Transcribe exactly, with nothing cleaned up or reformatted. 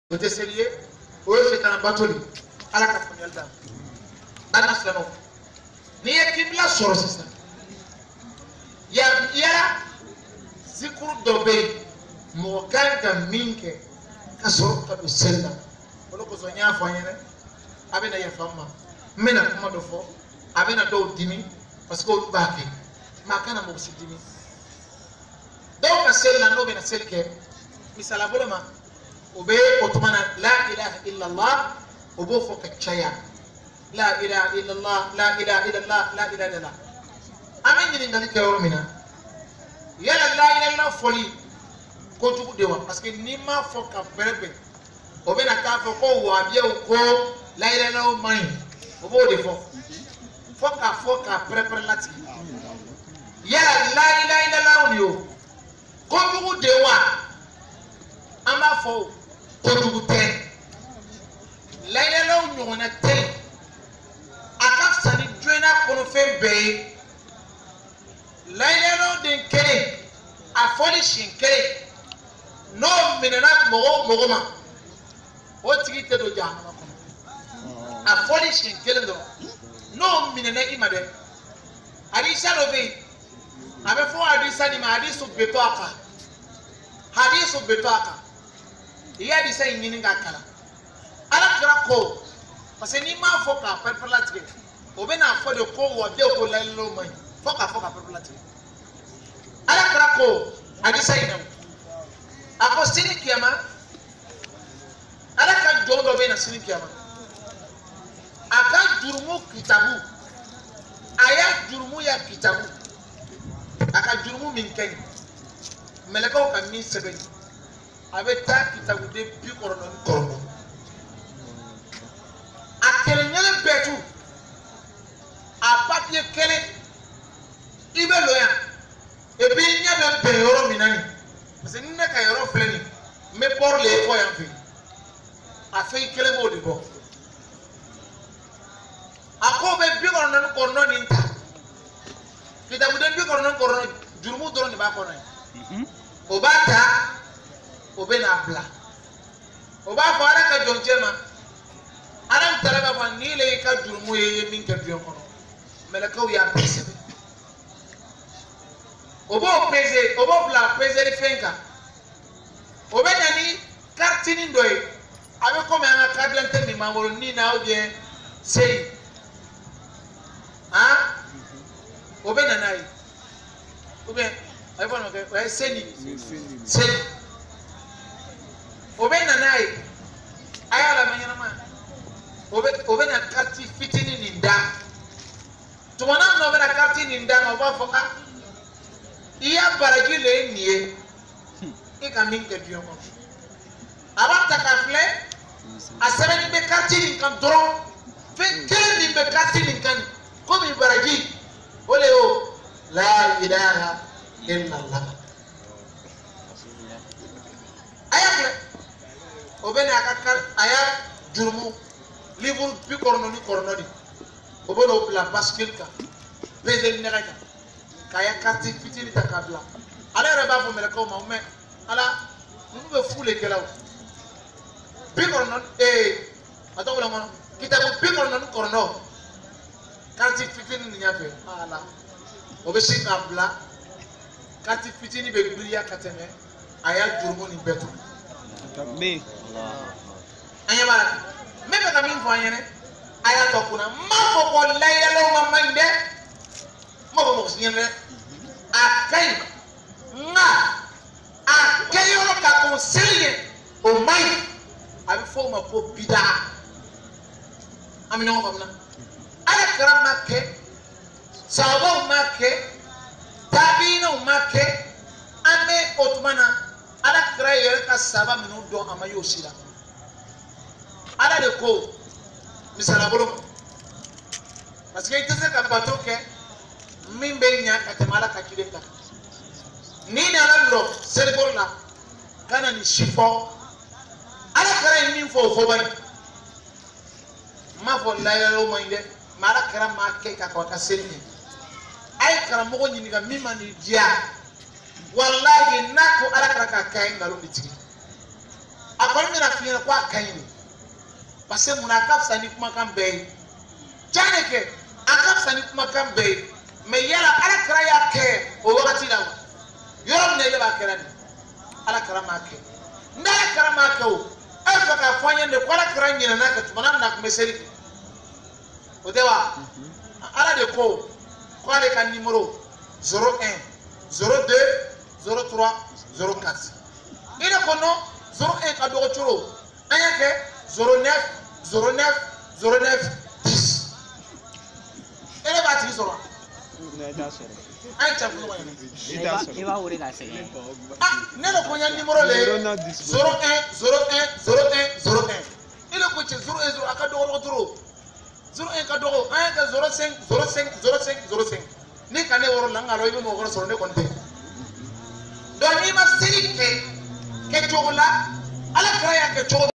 Vous êtes sérieux? Oui, c'est un bateau. À la cafoniale d'âme. Dans ce nom. Ni équipe la source. Il y a, il y a, Zikur Dobé, Mokanga Minke, Kasorka de Selda. On a besoin de faire avec la femme. Mais la commande de fort, avec la dos dimi, parce qu'on va faire. Makana Moussi dimi. Donc, c'est la nouvelle celle qui est. Misala Bolama. Obé, Ottomana, la ilaha illallah, Obo Fokachaya. La ilaha illallah, la ilaha illallah, la ilaha illallah. Amen, il n'y a pas yala la ilaha illallah folie. Kojugu dewa. Parce que ni ma foka berbe. Obe na ka foko wabia uko la ilaha illallah mani. Obo de fo. Foka foka prepare lati. Yala la ilaha illallah unio. Kojugu dewa. Ama fo. Kojugu te. La ilaha illallah unio na te. Akaf sani joina kono fe be. La ilaha de kere a foli shin kere no minena mogo mogo ma o tigi te do jahannama ko a foli shin kere do no minena imade hadisa do be abe fo hadisa ni ma hadisu beto aka hadisu beto aka iya hadisa nyini nga kala ala kra ko parce que ni ma fo ka perpelate o be na fo de ko wo de ko la lo mai foka foka perpelate ala krako hadisa ina ako sini kiyama ala ka jodo be na sini kiyama aka jurumu kitabu aya jurumu ya kitabu aka jurumu min ken meleko ka min sebe abe ta kitabu de bi korono korono akele nyele betu a papier kele ibe loya et puis il y a même des euros minani parce que nous n'avons qu'un euro fleni mais pour les fois en fait a fait quel mot de bon à quoi ben bien qu'on a qu'on a n'inta qui t'a voulu bien qu'on a qu'on a du mot de l'on va connaître au bas ta au ben à plat au bas voir que John Chema Adam Taraba va ni les cas du mot et min que bien qu'on mais le cas où il y a personne obo pese obo bla pese le fenka obe nani kartini ndoy ave comme un cadre ni mamoro ni na ou bien sei hein obe nanai obe ay bon ok ouais seni seni obe nanai ayala manyana ma obe obe na karti fitini ninda tumana no be na karti ninda ma ba foka iya baraji le nié e ka min ke dion ko aba ta ka fle a sebeni be karti ni kan dron fe kel ni be karti ni kan ko mi baraji ole o la ilaha illa allah aya fle o be na ka kar aya jurmu livre bi korno ni korno di o be no la bascule ka pese ni reka kaya karti fitini takabla ala reba fo mele ko ma me ala nu be fule kelaw bi korno eh ato wala ngono kitabu bi korno no korno karti fitini ni nyafe ala o be shi kabla karti fitini be gbiya kateme aya jurmo ni beto me anya bala me be kamin fo anyene aya to kuna ma ko ko layelo ma mande mo mo sinyene akai nga akayo ka conseiller o mai abi fo ma po bida amina ko bamna ala kara makke sawo makke tabino makke ame otmana ala kara yer ka saba minu do amayo sila ala de ko misala bolo parce que itese ka bato ke min be nya ka temala ka kideka ni na lando serborla kana ni shifo ala kara ni fo fo bari ma fo la yalo mande mara kara ma ke ka ko ka seni ay kara mo ko ni ga mi mani dia wallahi nako ala kara ka kay ngalo bitiki ako kɔni bɛna fi ɲɛna ko a ka ɲi de parce que mun na a ka fisa ni kumakan bɛɛ ye tiɲɛ de kɛ a ka fisa ni kumakan bɛɛ ye mais yala Alakira y'a kɛ o wagati la wa yɔrɔ min na ele b'a kɛra de Alakira m'a kɛ ni Alakira m'a kɛ o e bɛ fɛ k'a fɔ an ye de ko Alakira ɲinɛna kɛ tuma min na a tun bɛ seli kɛ o tɛ wa Ala de ko ko ale ka numéro zéro un zéro deux zéro trois zéro quatre il ko non zéro un ka dɔgɔ coro an y'a kɛ zéro neuf zéro neuf zéro neuf dix ele b'a tigi sɔrɔ an ye cɛ fɔlɔ i b'a wele ka sɛgɛn ah ne de ko n ye numéro le zéro un zéro un zéro un zéro un il ko cɛ zéro un zéro a ka dɔgɔ dɔgɔ coro zéro un ka dɔgɔ an y'a kɛ zéro cinq zéro cinq zéro cinq zéro cinq ni ka ne wɔrɔ la n ka dɔn i bɛ mɔgɔ wɛrɛ sɔrɔ ne kɔni tɛ donc n'i ma seli kɛ kɛcogo la Alakira y'a kɛ cogo